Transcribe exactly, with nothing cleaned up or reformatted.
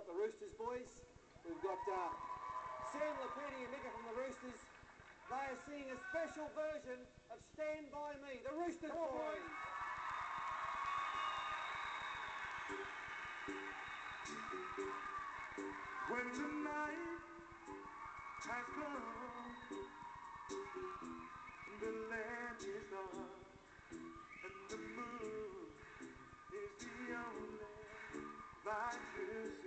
got the Roosters boys. We've got uh, Sam, Lopini and Mika from the Roosters. They are singing a special version of Stand By Me, the Roosters boys. When tonight has come, the land is dark, and the moon is the only light to see.